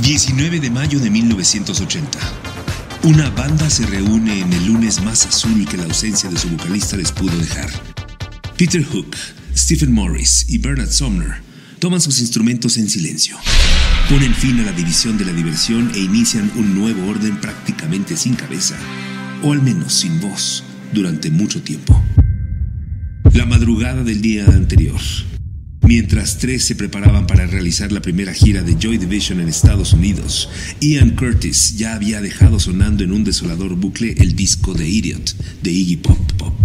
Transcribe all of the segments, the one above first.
19 de mayo de 1980. Una banda se reúne en el lunes más azul que la ausencia de su vocalista les pudo dejar. Peter Hook, Stephen Morris y Bernard Sumner toman sus instrumentos en silencio. Ponen fin a la división de la diversión e inician un nuevo orden prácticamente sin cabeza, o al menos sin voz, durante mucho tiempo. La madrugada del día anterior, mientras tres se preparaban para realizar la primera gira de Joy Division en Estados Unidos, Ian Curtis ya había dejado sonando en un desolador bucle el disco de Idiot de Iggy Pop.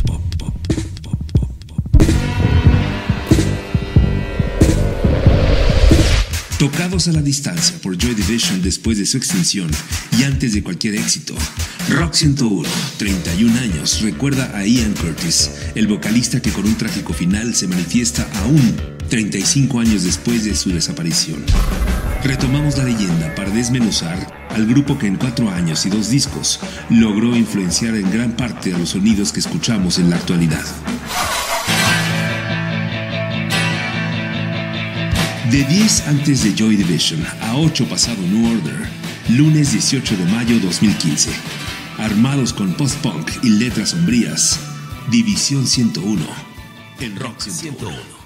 Tocados a la distancia por Joy Division después de su extinción y antes de cualquier éxito, Rock 101, 31 años, recuerda a Ian Curtis, el vocalista que con un trágico final se manifiesta aún 35 años después de su desaparición. Retomamos la leyenda para desmenuzar al grupo que en 4 años y 2 discos logró influenciar en gran parte a los sonidos que escuchamos en la actualidad. De 10 antes de Joy Division a 8 pasado New Order, lunes 18 de mayo 2015. Armados con post-punk y letras sombrías, División 101 en Rock 101.